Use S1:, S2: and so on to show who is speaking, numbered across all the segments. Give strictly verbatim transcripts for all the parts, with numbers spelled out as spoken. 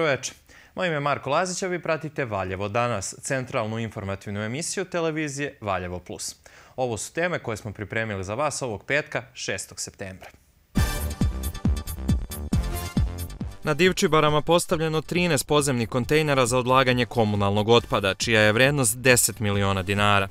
S1: veče. Moje ime je Marko Lazić, a vi pratite Valjevo danas, centralnu informativnu emisiju televizije Valjevo plus. Ovo su teme koje smo pripremili za vas ovog petka, šestog septembra. Na Divčibarama postavljeno trinaest podzemnih kontejnera za odlaganje komunalnog otpada, čija je vrednost deset miliona dinara.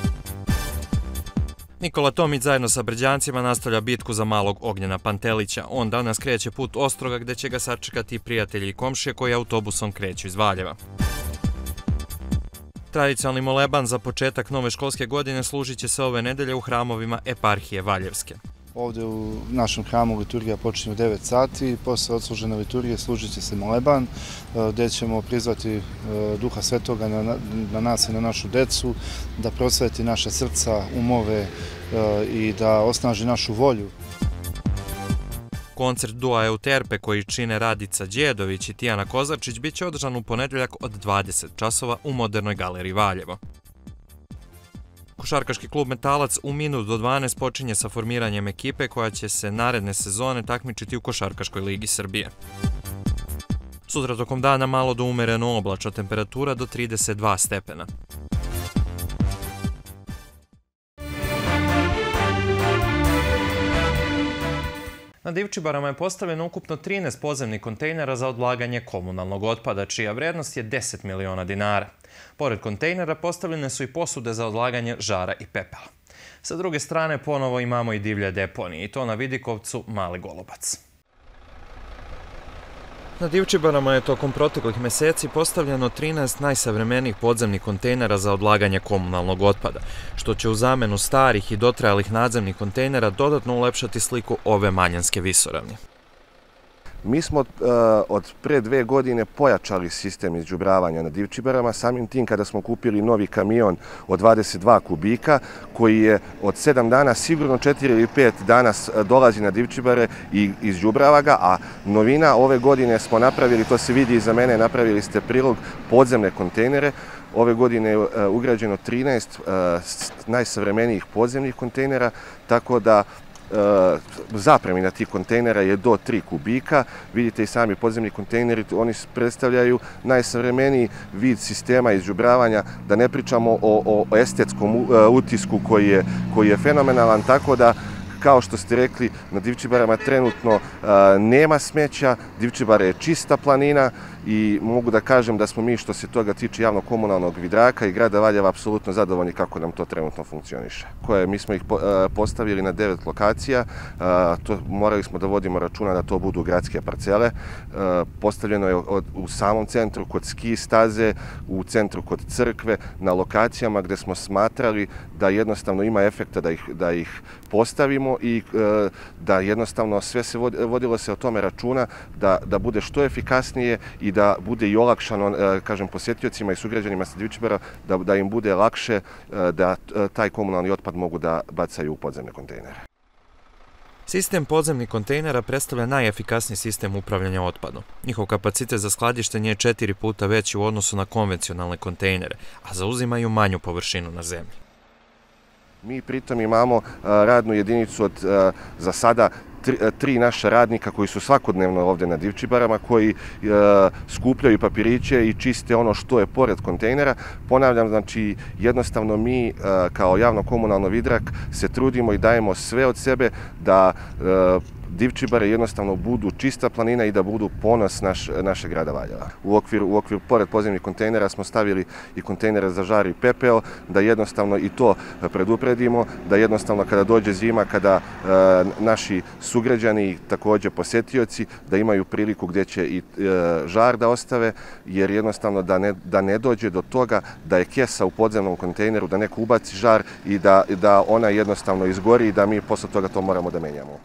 S1: Nikola Tomić zajedno sa Brđancima nastavlja bitku za malog Ognjena Pantelića. On danas kreće put Ostroga gde će ga sačekati prijatelji i komšije koji autobusom kreću iz Valjeva. Tradicionalni moleban za početak nove školske godine služit će se ove nedelje u hramovima eparhije Valjevske.
S2: Ovdje u našem hramu liturgija počinje u devet sati, posle odslužene liturgije služit će se moleban, gdje ćemo prizvati Duha Svetoga na, na nas i na našu decu, da prosveti naša srca, umove i da osnaži našu volju.
S1: Koncert Dua Euterpe koji čine Radica Đedović i Tijana Kozarčić bit će održan u ponedeljak od dvadeset časova u Modernoj galeriji Valjevo. Košarkaški klub Metalac u minut do dvanaest počinje sa formiranjem ekipe koja će se naredne sezone takmičiti u Košarkaškoj ligi Srbije. Sutra tokom dana malo do umereno oblačna temperatura do trideset dva stepena. Na Divčibarama je postavljeno ukupno trinaest podzemnih kontejnera za odlaganje komunalnog otpada, čija vrednost je deset miliona dinara. Pored kontejnera postavljene su i posude za odlaganje žara i pepela. Sa druge strane ponovo imamo i divlje deponije, i to na Vidikovcu Mali Golubac. Na Divčibarama je tokom proteklih meseci postavljeno trinaest najsavremenijih podzemnih kontejnera za odlaganje komunalnog otpada, što će u zamenu starih i dotrajalih nadzemnih kontejnera dodatno ulepšati sliku ove Manjanske visoravni.
S3: Mi smo od pre dve godine pojačali sistem izđubravanja na Divčibarama, samim tim kada smo kupili novi kamion od dvadeset dva kubika, koji je od sedam dana, sigurno četiri ili pet dana dolazi na Divčibare i izđubrava ga, a novina ove godine smo napravili, to se vidi iza mene, napravili ste prilog podzemne kontejnere. Ove godine je ugrađeno trinaest najsavremenijih podzemnih kontejnera, tako da zapremina tih kontejnera je do tri kubika. Vidite i sami podzemni kontejneri, oni predstavljaju najsavremeniji vid sistema izđubravanja, da ne pričamo o, o estetskom utisku koji je, koji je fenomenalan, tako da kao što ste rekli, na Divčibarama trenutno nema smeća, Divčibare je čista planina i mogu da kažem da smo mi što se toga tiče javno-komunalnog vidraka i grada Valjeva apsolutno zadovoljni kako nam to trenutno funkcioniše. Koje, mi smo ih postavili na devet lokacija, to, morali smo da vodimo računa da to budu gradske parcele. Postavljeno je u samom centru kod ski staze, u centru kod crkve, na lokacijama gde smo smatrali da jednostavno ima efekta da ih, da ih postavimo i da jednostavno sve se vodilo se o tome računa da, da bude što efikasnije i da bude i olakšano, kažem, posjetiocima i sugrađanima sa Divčibara, da, da im bude lakše da taj komunalni otpad mogu da bacaju u podzemne kontejnere.
S1: Sistem podzemnih kontejnera predstavlja najefikasniji sistem upravljanja otpadom. Njihov kapacitet za skladištenje je četiri puta veći u odnosu na konvencionalne kontejnere, a zauzimaju manju površinu na zemlji.
S3: Mi pritom imamo radnu jedinicu od, za sada, Tri, tri naša radnika koji su svakodnevno ovdje na Divčibarama, koji e, skupljaju papiriće i čiste ono što je pored kontejnera. Ponavljam, znači jednostavno mi e, kao javno-komunalno vidrak se trudimo i dajemo sve od sebe da e, Divčibare jednostavno budu čista planina i da budu ponos naš, naše grada Valjeva. U okviru, u okviru pored podzemnih kontejnera smo stavili i kontejnere za žar i pepeo, da jednostavno i to predupredimo, da jednostavno kada dođe zima, kada e, naši sugrađani, također posjetioci, da imaju priliku gdje će i e, žar da ostave, jer jednostavno da ne, da ne dođe do toga da je kesa u podzemnom kontejneru, da neko ubaci žar i da, da ona jednostavno izgori i da mi posle toga to moramo da menjamo.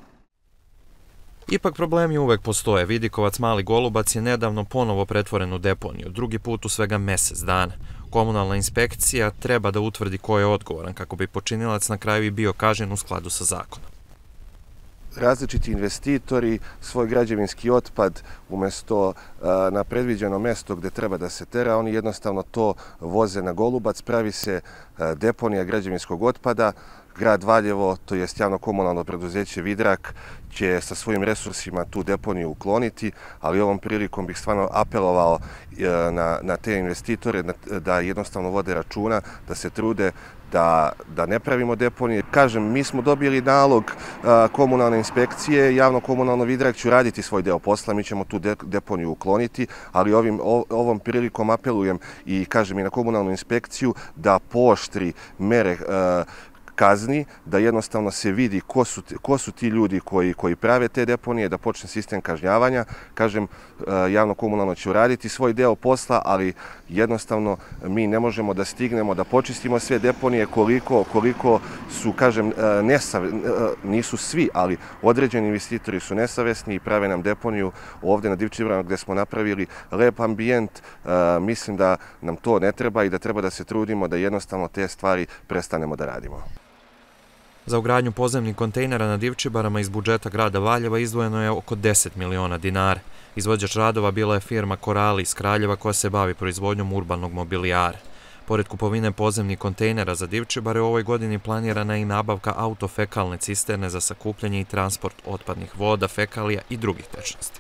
S1: Ipak problemi uvek postoje. Vidikovac Mali Golubac je nedavno ponovo pretvoren u deponiju, drugi put u svega mesec dana. Komunalna inspekcija treba da utvrdi ko je odgovoran kako bi počinilac na kraju i bio kažnjen u skladu sa zakonom.
S3: Različiti investitori svoj građevinski otpad umjesto na predviđeno mesto gdje treba da se tera, oni jednostavno to voze na Golubac, pravi se deponija građevinskog otpada. grad Valjevo, to jest javno komunalno preduzeće Vidrak, će sa svojim resursima tu deponiju ukloniti, ali ovom prilikom bih stvarno apelovao na, na te investitore da jednostavno vode računa, da se trude da, da ne pravimo deponije. Kažem, mi smo dobili nalog a, komunalne inspekcije, javno komunalno Vidrak će raditi svoj deo posla, mi ćemo tu de, deponiju ukloniti, ali ovim, o, ovom prilikom apelujem i kažem i na komunalnu inspekciju da pooštri mere a, kazni, da jednostavno se vidi ko su, ko su ti ljudi koji, koji prave te deponije, da počne sistem kažnjavanja. Kažem, javno komunalno će uraditi svoj deo posla, ali jednostavno mi ne možemo da stignemo da počistimo sve deponije koliko, koliko su, kažem, nesave, nisu svi, ali određeni investitori su nesavesni i prave nam deponiju ovdje na Divčibarama gdje smo napravili lep ambijent. Mislim da nam to ne treba i da treba da se trudimo da jednostavno te stvari prestanemo da radimo.
S1: Za ugradnju podzemnih kontejnera na Divčibarama iz budžeta grada Valjeva izdvojeno je oko deset miliona dinara. Izvođač radova bila je firma Korali iz Kraljeva koja se bavi proizvodnjom urbanog mobilijara. Pored kupovine podzemnih kontejnera za Divčibare, u ovoj godini planirana je i nabavka autofekalne cisterne za sakupljanje i transport otpadnih voda, fekalija i drugih tečnosti.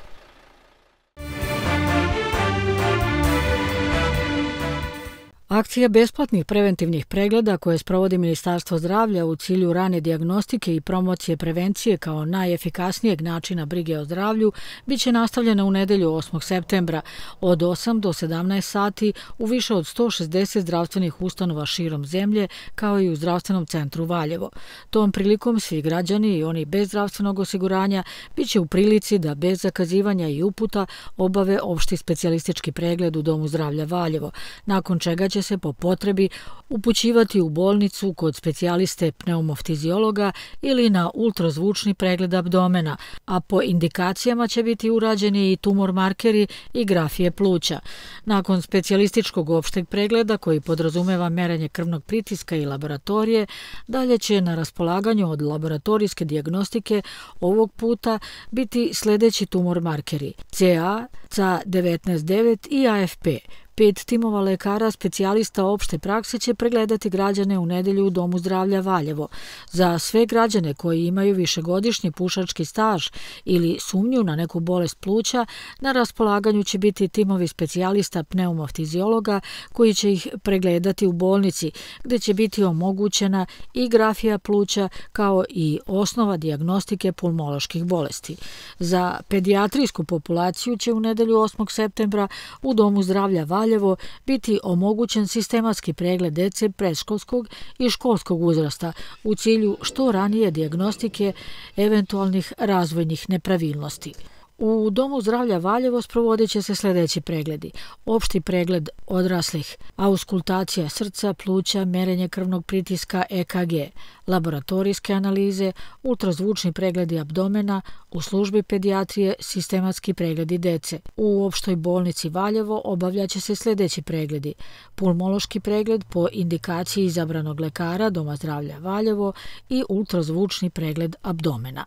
S4: Akcija besplatnih preventivnih pregleda koje sprovodi Ministarstvo zdravlja u cilju rane dijagnostike i promocije prevencije kao najefikasnijeg načina brige o zdravlju biće nastavljena u nedelju osmog septembra od osam do sedamnaest sati u više od sto šezdeset zdravstvenih ustanova širom zemlje kao i u Zdravstvenom centru Valjevo. Tom prilikom svi građani i oni bez zdravstvenog osiguranja biće u prilici da bez zakazivanja i uputa obave opšti specijalistički pregled u Domu zdravlja Valjevo, nakon čega će se po potrebi upućivati u bolnicu kod specijaliste pneumoftiziologa ili na ultrazvučni pregled abdomena, a po indikacijama će biti urađeni i tumor markeri i grafije pluća. Nakon specijalističkog opšteg pregleda koji podrazumeva merenje krvnog pritiska i laboratorije, dalje će na raspolaganju od laboratorijske dijagnostike ovog puta biti sljedeći tumor markeri C A, C A devetnaest devet i A F P. Pet timova lekara specijalista opšte prakse će pregledati građane u nedelju u Domu zdravlja Valjevo. Za sve građane koji imaju višegodišnji pušački staž ili sumnju na neku bolest pluća, na raspolaganju će biti timovi specijalista pneumoftiziologa koji će ih pregledati u bolnici, gdje će biti omogućena i grafija pluća kao i osnova dijagnostike pulmoloških bolesti. Za pedijatrijsku populaciju će u nedelju osmog septembra u Domu zdravlja Valjevo Valjevo biti omogućen sistematski pregled dece predškolskog i školskog uzrasta u cilju što ranije dijagnostike eventualnih razvojnih nepravilnosti. U Domu zdravlja Valjevo sprovodit će se sljedeći pregledi. Opšti pregled odraslih, auskultacija srca, pluća, merenje krvnog pritiska E K G, laboratorijske analize, ultrazvučni pregledi abdomena, u službi pedijatrije sistematski pregledi dece. U opštoj bolnici Valjevo obavljaće se sljedeći pregledi. Pulmološki pregled po indikaciji izabranog lekara Doma zdravlja Valjevo i ultrazvučni pregled abdomena.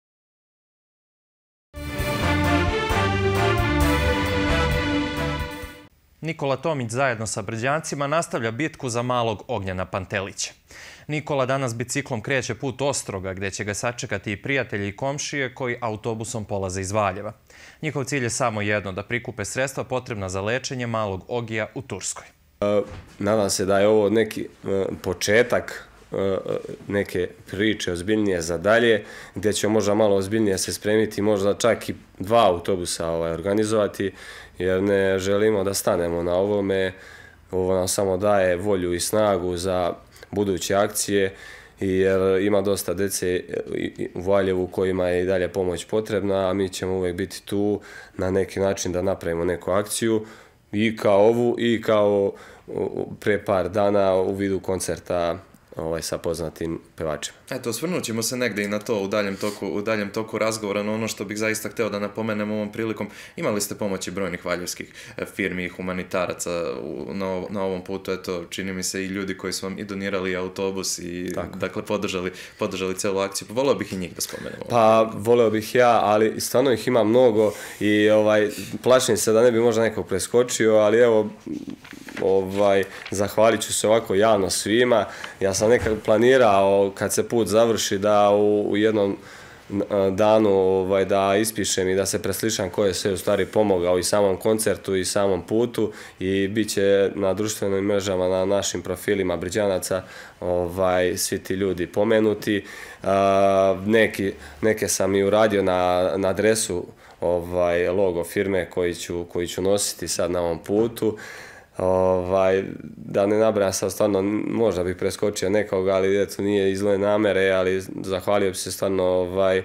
S1: Nikola Tomić zajedno sa Brđancima nastavlja bitku za malog Ognjena Pantelića. Nikola danas biciklom kreće put Ostroga, gdje će ga sačekati i prijatelji i komšije koji autobusom polaze iz Valjeva. Njihov cilj je samo jedno, da prikupe sredstva potrebna za lečenje malog Ogija u Turskoj.
S5: Nadam se da je ovo neki početak neke priče ozbiljnije za dalje, gdje će možda malo ozbiljnije se spremiti, možda čak i dva autobusa organizovati, jer ne želimo da stanemo na ovome. Ovo nam samo daje volju i snagu za buduće akcije, jer ima dosta dece u Valjevu kojima je i dalje pomoć potrebna, a mi ćemo uvijek biti tu na neki način da napravimo neku akciju, i kao ovu i kao pre par dana u vidu koncerta ovaj, sa poznatim pevačima.
S1: Eto, osvrnut ćemo se negdje i na to u daljem toku, u daljem toku razgovora, no ono što bih zaista hteo da napomenem ovom prilikom, imali ste pomoći brojnih valjevskih firmi i humanitaraca na, na ovom putu, eto, čini mi se i ljudi koji su vam i donirali autobus i Tako. dakle podržali, podržali celu akciju, pa voleo bih i njih da spomenemo.
S5: Pa, voleo bih ja, ali stvarno ih ima mnogo i ovaj, plašim se da ne bi možda nekog preskočio, ali evo, ovaj, zahvalit ću se ovako javno svima. Ja sam nekako planirao kad se put završi da u, u jednom danu ovaj, da ispišem i da se preslišam ko je sve u stvari pomogao i samom koncertu i samom putu i bit će na društvenim mrežama, na našim profilima Briđanaca ovaj, svi ti ljudi pomenuti. A, neki, neke sam i uradio na, na adresu ovaj, logo firme koji ću, koji ću nositi sad na ovom putu. Ovaj, da ne nabrajam sad stvarno, možda bih preskočio nekoga, ali eto nije iz zle namere, ali zahvalio bih se stvarno ovaj,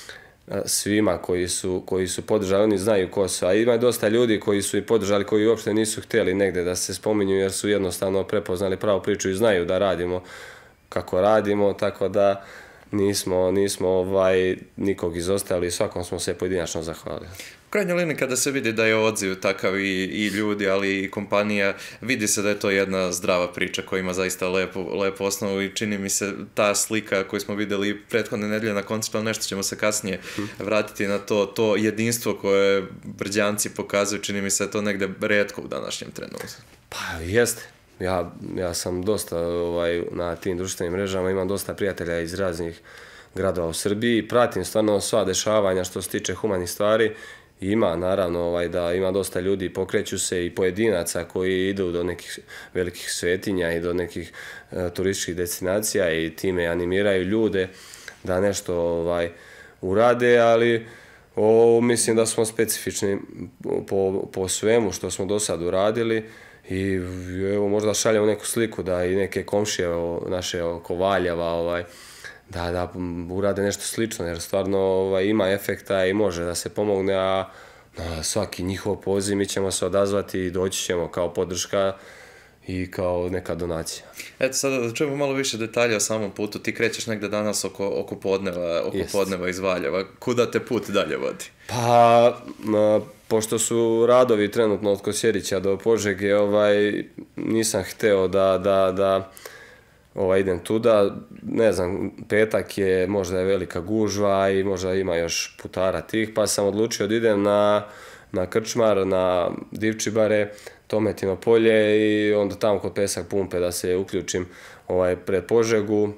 S5: svima koji su, koji su podržali, oni znaju ko su, a ima dosta ljudi koji su i podržali, koji uopšte nisu htjeli negde da se spominju jer su jednostavno prepoznali pravu priču i znaju da radimo kako radimo, tako da nismo, nismo ovaj, nikog izostavili, svakom smo se pojedinačno zahvalili.
S1: U krajnjoj liniji kada se vidi da je odziv takav i, i ljudi, ali i kompanija, vidi se da je to jedna zdrava priča koja ima zaista lepu, lepu osnovu i čini mi se ta slika koju smo vidjeli prethodne nedelje na koncertu, nešto ćemo se kasnije vratiti na to, to jedinstvo koje Brđanci pokazuju, čini mi se da to negde retko u današnjem trenutku.
S5: Pa jeste. Ja, ja sam dosta ovaj, na tim društvenim mrežama, imam dosta prijatelja iz raznih gradova u Srbiji, pratim stvarno sva dešavanja što se tiče humanih stvari. Ima, naravno, ovaj, da ima dosta ljudi, pokreću se i pojedinaca koji idu do nekih velikih svetinja i do nekih e, turističkih destinacija i time animiraju ljude da nešto ovaj, urade, ali o, mislim da smo specifični po, po svemu što smo do sad uradili i evo, možda šaljemo neku sliku da i neke komšije o, naše oko Valjeva ovaj, da, da urade nešto slično, jer stvarno ovaj, ima efekta i može da se pomogne, a na svaki njihov poziv mi ćemo se odazvati i doći ćemo kao podrška i kao neka donacija.
S1: Eto, sada da čujemo malo više detalja o samom putu. Ti krećeš negde danas oko, oko podneva, oko podneva iz Valjeva. Kuda te put dalje vodi?
S5: Pa, ma, pošto su radovi trenutno od Kosjerića do Požege, ovaj, nisam hteo da, da, da Ovaj, idem tuda, ne znam, petak je, možda je velika gužva i možda ima još putara tih, pa sam odlučio da idem na, na Krčmar, na Divčibare, Tometino polje i onda tamo kod Pesak pumpe da se uključim ovaj, pred Požegu,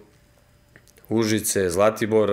S5: Užice, Zlatibor,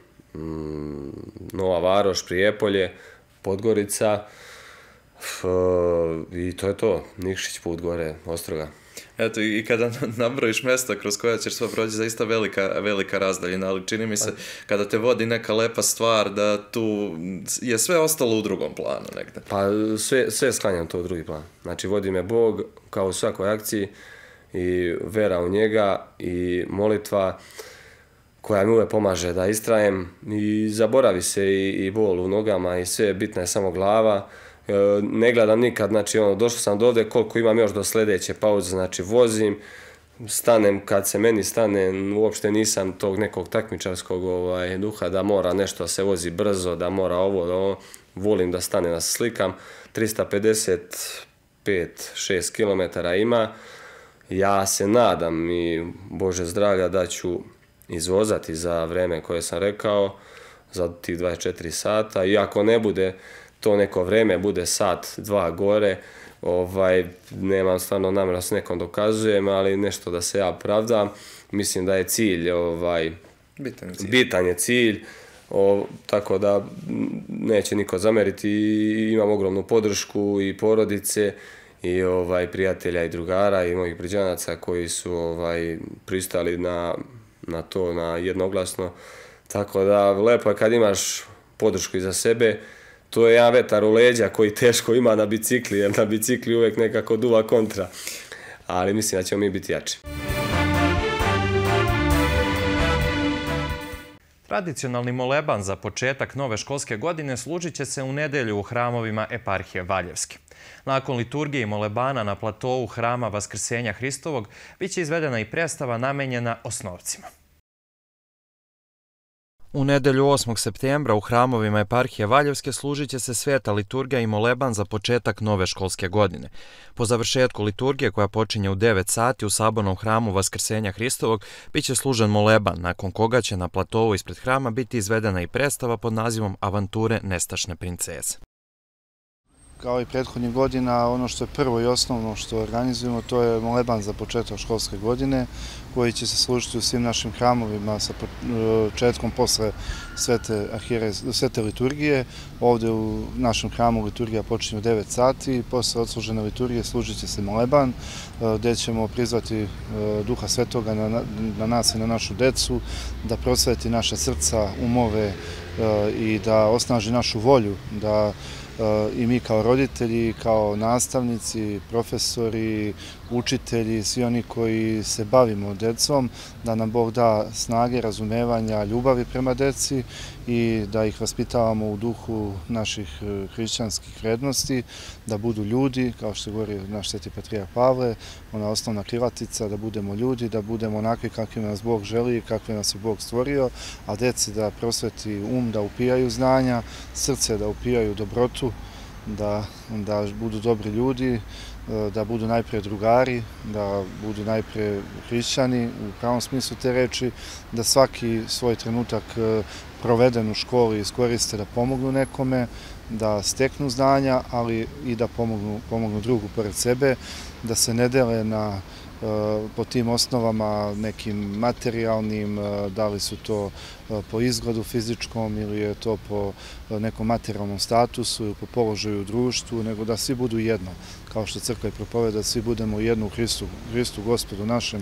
S5: mm, Nova Varoš, Prijepolje, Podgorica f, i to je to, Nikšić put gore, Ostroga.
S1: Eto, i kada nabrojiš mjesta kroz koja ćeš sva proći, zaista velika, velika razdaljina, ali čini mi se kada te vodi neka lepa stvar da tu je sve ostalo u drugom planu negde.
S5: Pa sve, sve sklanjam to u drugi plan. Znači vodi me Bog kao u svakoj akciji i vera u njega i molitva koja mi uvek pomaže da istrajem i zaboravi se i, i bol u nogama i sve, bitna je samo glava. Ne gledam nikad, znači ono, došao sam do ovde, koliko imam još do sledeće pauze, znači vozim, stanem kad se meni stane, uopšte nisam tog nekog takmičarskog ovaj, duha da mora nešto se vozi brzo, da mora ovo, da ovo, volim da stane da se slikam, trista pedeset pet šest kilometara ima, ja se nadam i Bože zdravlja da ću izvozati za vreme koje sam rekao, za tih dvadeset četiri sata, i ako ne bude to neko vreme, bude sat, dva gore, ovaj, nemam stvarno namjera s nekom dokazujem, ali nešto da se ja pravdam. Mislim da je cilj, ovaj,
S1: bitan je cilj,
S5: bitan je cilj o, tako da neće niko zameriti i imam ogromnu podršku i porodice i ovaj, prijatelja i drugara i mojih Briđanaca koji su ovaj, pristali na, na to, na jednoglasno. Tako da lepo je kad imaš podršku iza sebe. To je jedan vetar u leđa koji teško ima na bicikli, jer na bicikli uvek nekako duva kontra. Ali mislim da ćemo mi biti jači.
S1: Tradicionalni moleban za početak nove školske godine služit će se u nedelju u hramovima eparhije Valjevske. Nakon liturgije i molebana na platovu hrama Vaskrsenja Hristovog bit će izvedena i predstava namenjena osnovcima. U nedelju osmog septembra u hramovima eparhije Valjevske služit će se sveta liturgija i moleban za početak nove školske godine. Po završetku liturgije koja počinje u devet sati u sabornom hramu Vaskrsenja Hristovog bit će služen moleban, nakon koga će na platovu ispred hrama biti izvedena i predstava pod nazivom Avanture nestašne princeze.
S2: kao i prethodnih godina, ono što je prvo i osnovno što organizujemo, to je moleban za početak školske godine, koji će se služiti u svim našim hramovima sa početkom posle svete, ahire, svete liturgije. Ovde u našem hramu liturgija počinje u devet sati, posle odslužene liturgije služit će se moleban, gde ćemo prizvati Duha Svetoga na, na nas i na našu decu, da prosveti naše srca, umove i da osnaži našu volju, da i mi kao roditelji, kao nastavnici, profesori, učitelji, svi oni koji se bavimo decom, da nam Bog da snage, razumevanja, ljubavi prema deci i da ih vaspitavamo u duhu naših hrišćanskih vrednosti, da budu ljudi, kao što govori naš sveti patrijarh Pavle, ona osnovna krilatica, da budemo ljudi, da budemo onakvi kakvi nas Bog želi i kakvi nas je Bog stvorio, a deci da prosveti um, da upijaju znanja, srce da upijaju dobrotu, da, da budu dobri ljudi, da budu najpre drugari, da budu najpre hrišćani u pravom smislu te reči, da svaki svoj trenutak proveden u školi iskoriste da pomognu nekome, da steknu znanja, ali i da pomognu, pomognu drugu pored sebe, da se ne dele na po tim osnovama nekim materijalnim, da li su to po izgledu fizičkom ili je to po nekom materijalnom statusu ili po položaju u društvu, nego da svi budu jedno, kao što crkva i propoveda, svi budemo jedno u Hristu, Hristu Gospodu našem,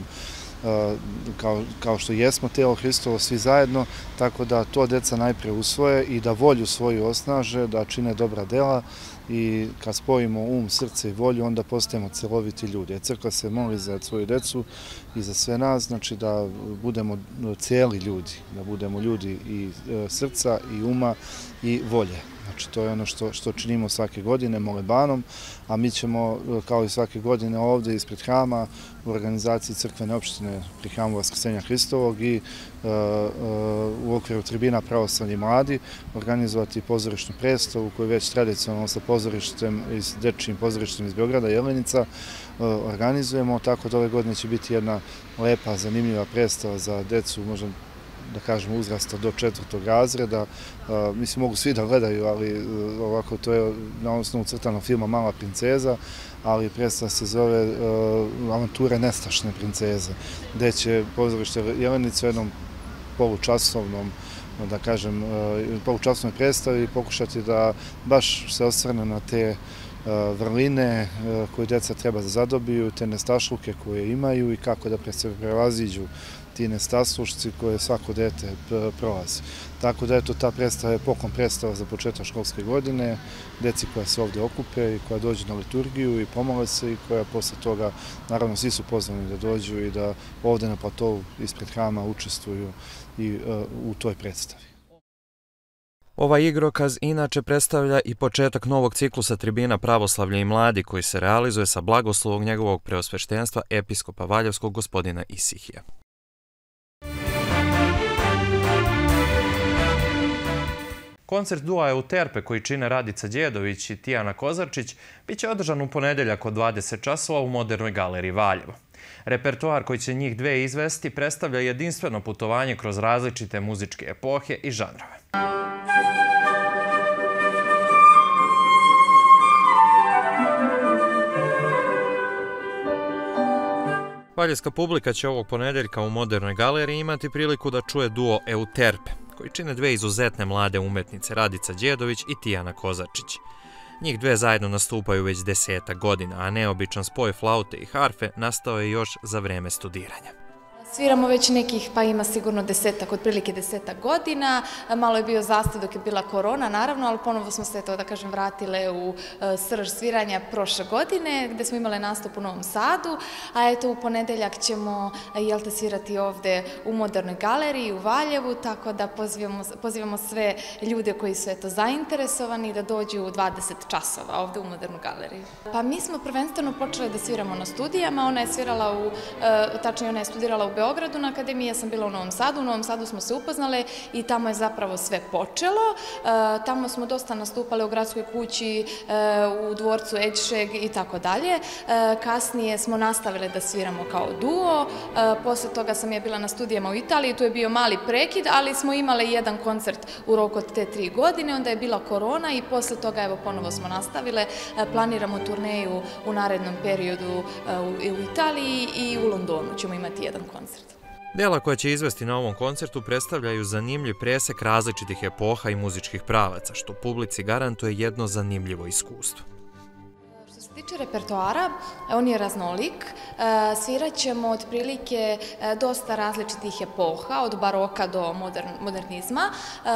S2: kao, kao što jesmo telo Hristovo svi zajedno, tako da to deca najpre usvoje i da volju svoju osnaže, da čine dobra dela i kad spojimo um, srce i volju, onda postajemo celoviti ljudi. Crkva se moli za svoju decu i za sve nas, znači da budemo cijeli ljudi, da budemo ljudi i srca i uma i volje. Znači, to je ono što, što činimo svake godine molebanom, a mi ćemo, kao i svake godine ovde ispred hrama, u organizaciji crkvene opštine pri hramu Vaskrsenja Hristovog i uh, uh, u okviru tribina Pravoslavni mladi organizovati pozorišnu predstavu koju već tradicionalno sa pozorištem, dečijim pozorištem iz Beograda, Jelenica, uh, organizujemo, tako da ove godine će biti jedna lepa, zanimljiva predstava za decu, možda da kažemo uzrasta do četvrtog razreda. Mislim, mogu svi da gledaju, ali ovako to je na osnovu crtanog filma Mala princeza, ali predstava se zove Avanture nestašne princeze, gde će pozorište Jelenica u jednom polučasovnom, da kažem, polučasovnoj predstavi pokušati da baš se osvrne na te vrline koje deca treba da zadobiju, te nestašluke koje imaju i kako da prevaziđu ti nestaslušci koje svako dete prolazi. Tako da, eto, ta predstava je poklon predstava za početak školske godine, deci koja se ovde okupe i koja dođu na liturgiju i pomole se i koja posle toga, naravno, svi su pozvani da dođu i da ovde na platovu ispred hrama učestvuju i u toj predstavi.
S1: Ovaj igrokaz inače predstavlja i početak novog ciklusa tribina Pravoslavlje i mladi koji se realizuje sa blagoslovom njegovog preosveštenstva episkopa Valjevskog gospodina Isihija. Koncert dua Euterpe koji čine Radica Đedović i Tijana Kozarčić biće održan u ponedeljak od dvadeset časova u Modernoj galeriji Valjevo. Repertoar koji će njih dve izvesti predstavlja jedinstveno putovanje kroz različite muzičke epohe i žanrove. Valjevska publika će ovog ponedeljka u Modernoj galeriji imati priliku da čuje duo Euterpe, koji čine dve izuzetne mlade umetnice Radica Đedović i Tijana Kozarčić. Njih dve zajedno nastupaju već desetak godina, a neobičan spoj flaute i harfe nastao je još za vreme studiranja.
S6: Sviramo već nekih, pa ima sigurno desetak, otprilike desetak godina. Malo je bio zastoj dok je bila korona, naravno, ali ponovo smo se, to da kažem, vratile u srž sviranja prošle godine, gde smo imale nastup u Novom Sadu, a eto u ponedeljak ćemo, jel te, svirati ovde u Modernoj galeriji u Valjevu, tako da pozivamo, pozivamo sve ljude koji su, eto, zainteresovani da dođu u dvadeset časova ovde u Modernu galeriju. Pa mi smo prvenstveno počele da sviramo na studijama, ona je svirala u, tačnije ona je studirala u Beogradu, Beogradu na akademiji, ja sam bila u Novom Sadu, u Novom Sadu smo se upoznale i tamo je zapravo sve počelo. Tamo smo dosta nastupali u Gradskoj kući, u dvorcu Eđšeg i tako dalje. Kasnije smo nastavile da sviramo kao duo, posle toga sam ja bila na studijama u Italiji, tu je bio mali prekid, ali smo imale jedan koncert u roku od te tri godine, onda je bila korona i posle toga evo ponovo smo nastavile, planiramo turneju u narednom periodu u Italiji i u Londonu ćemo imati jedan koncert.
S1: Dela koja će izvesti na ovom koncertu predstavljaju zanimljiv presek različitih epoha i muzičkih pravaca, što publici garantuje jedno zanimljivo iskustvo.
S6: Što se tiče repertoara, on je raznolik. Svirat ćemo otprilike dosta različitih epoha, od baroka do modernizma,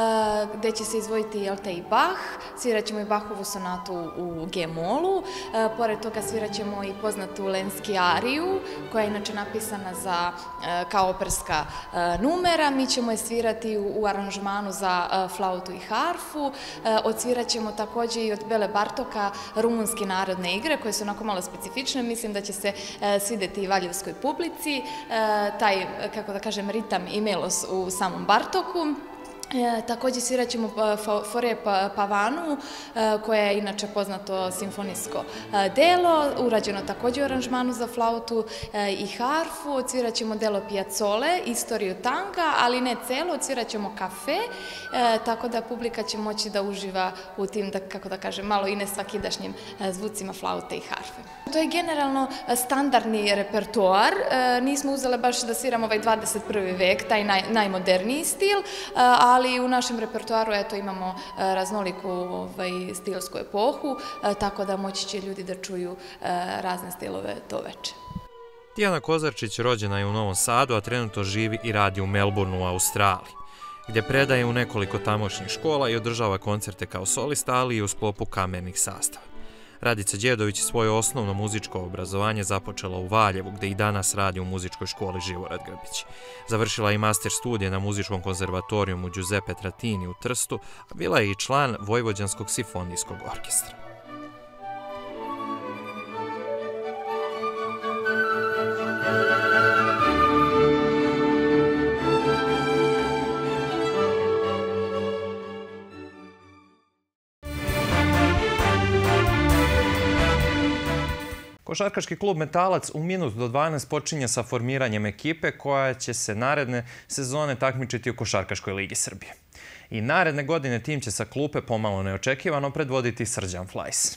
S6: gde će se izvojiti Jelte i Bach. Svirat ćemo i Bachovu sonatu u G-molu. Pored toga svirat ćemo i poznatu Lenski ariju, koja je inače napisana za, kao operska numera. Mi ćemo je svirati u aranžmanu za flautu i harfu. Odsvirat ćemo također i od Bele Bartoka rumunski narodne igre, koje su onako malo specifične. Mislim da će se svideti i valjevskoj publici, taj, kako da kažem, ritam i melos u samom Bartoku. Također svirat ćemo Fore Pavanu, koja je inače poznato simfonijsko delo, urađeno također u aranžmanu za flautu i harfu. Odsvirat ćemo delo Piazzole, Istoriju tanga, ali ne celo, odsvirat ćemo kafe, tako da publika će moći da uživa u tim, kako da kažem, malo i nesvakidašnjim zvucima flaute i harfe. To je generalno standardni repertoar, nismo uzele baš da sviramo ovaj dvadeset prvi vek, taj najmoderniji stil, ali ali u našem repertoaru eto, imamo raznoliku ovaj, stilsku epohu, tako da moći će ljudi da čuju razne stilove to veče.
S1: Tijana Kozarčić rođena je u Novom Sadu, a trenutno živi i radi u Melbourneu u Australiji, gdje predaje u nekoliko tamošnjih škola i održava koncerte kao solista, ali i u sklopu kamernih sastava. Radica Đedović svoje osnovno muzičko obrazovanje započela u Valjevu, gde i danas radi u muzičkoj školi Živorad Grbić. Završila je i master studije na muzičkom konzervatorijumu Giuseppe Trattini u Trstu, a bila je i član Vojvođanskog simfonijskog orkestra. Košarkaški klub Metalac u minut do dvanaest počinje sa formiranjem ekipe koja će se naredne sezone takmičiti u Košarkaškoj ligi Srbije. I naredne godine tim će sa klupe pomalo neočekivano predvoditi Srđan Flajs.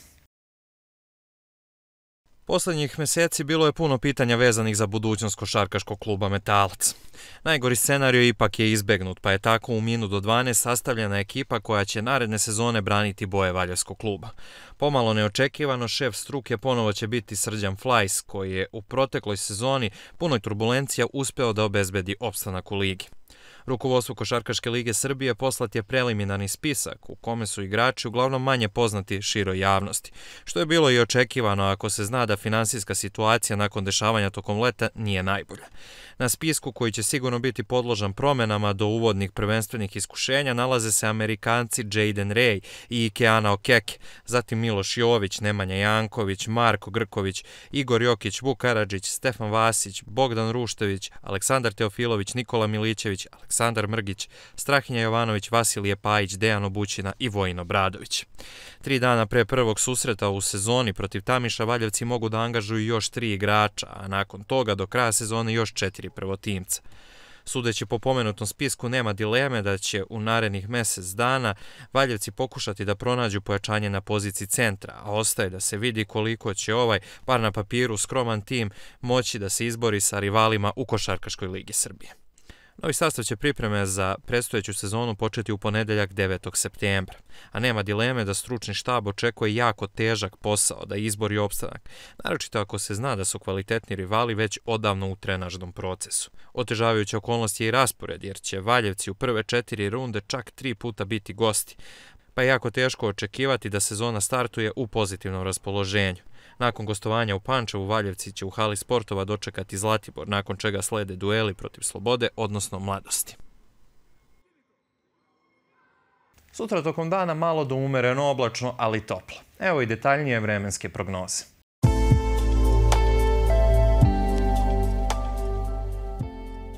S1: Poslednjih meseci bilo je puno pitanja vezanih za budućnost košarkaškog kluba Metalac. Najgori scenario ipak je izbegnut, pa je tako u minut do dvanaest sastavljena ekipa koja će naredne sezone braniti boje Valjevskog kluba. Pomalo neočekivano, šef struke ponovo će biti Srđan Flajs, koji je u protekloj sezoni punoj turbulencija uspeo da obezbedi opstanak u ligi. Rukovodstvu Košarkaške lige Srbije poslat je preliminarni spisak u kome su igrači uglavnom manje poznati široj javnosti, što je bilo i očekivano ako se zna da finansijska situacija nakon dešavanja tokom leta nije najbolja. Na spisku, koji će sigurno biti podložan promenama do uvodnih prvenstvenih iskušenja, nalaze se Amerikanci Jaden Ray i Keana Okeke, zatim Miloš Jović, Nemanja Janković, Marko Grković, Igor Jokić, Vuk Karadžić, Stefan Vasić, Bogdan Ruštević, Aleksandar Teofilović, Nikola Milićević, Aleksandar Mrgić, Strahinja Jovanović, Vasilije Pajić, Dejan Obućina i Vojin Obradović. Tri dana pre prvog susreta u sezoni protiv Tamiša Valjevci mogu da angažuju još tri igrača, a nakon toga do kraja sezone još četiri prvotimca. Sudeći po pomenutom spisku, nema dileme da će u narednih mesec dana Valjevci pokušati da pronađu pojačanje na poziciji centra, a ostaje da se vidi koliko će ovaj, bar na papiru, skroman tim moći da se izbori sa rivalima u Košarkaškoj ligi Srbije. Novi sastav će pripreme za predstojeću sezonu početi u ponedeljak devetog septembra, a nema dileme da stručni štab očekuje jako težak posao da izbori opstanak, naročito ako se zna da su kvalitetni rivali već odavno u trenažnom procesu. Otežavajuća okolnost je i raspored, jer će Valjevci u prve četiri runde čak tri puta biti gosti, pa je jako teško očekivati da sezona startuje u pozitivnom raspoloženju. Nakon gostovanja u Pančevu, Valjevci će u hali sportova dočekati Zlatibor, nakon čega slede dueli protiv Slobode, odnosno Mladosti. Sutra tokom dana malo do umereno oblačno, ali toplo. Evo i detaljnije vremenske prognoze.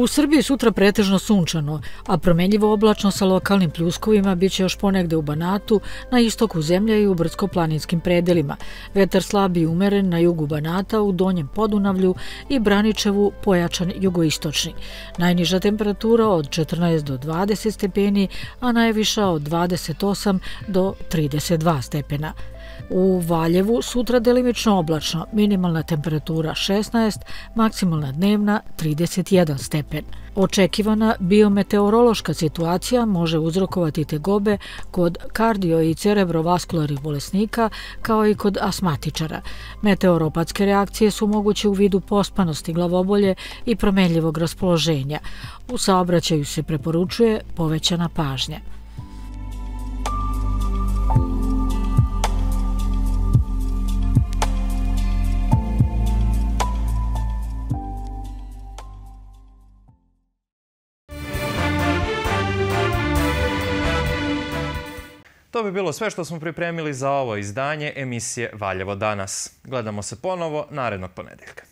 S4: U Srbiji sutra pretežno sunčano, a promenljivo oblačno sa lokalnim pljuskovima biće još ponegde u Banatu, na istoku zemlje i u brdsko-planinskim predelima. Vetar slab i umeren na jugu Banata, u Donjem Podunavlju i Braničevu pojačan jugoistočni. Najniža temperatura od četrnaest do dvadeset stepeni, a najviša od dvadeset osam do trideset dva stepena. U Valjevu sutra delimično oblačno, minimalna temperatura šesnaest, maksimalna dnevna trideset jedan stepen. Očekivana biometeorološka situacija može uzrokovati tegobe kod kardio- i cerebrovaskularnih bolesnika kao i kod astmatičara. Meteoropatske reakcije su moguće u vidu pospanosti, glavobolje i promenljivog raspoloženja. U saobraćaju se preporučuje povećana pažnja.
S1: To bi bilo sve što smo pripremili za ovo izdanje emisije Valjevo danas. Gledamo se ponovo narednog ponedeljka.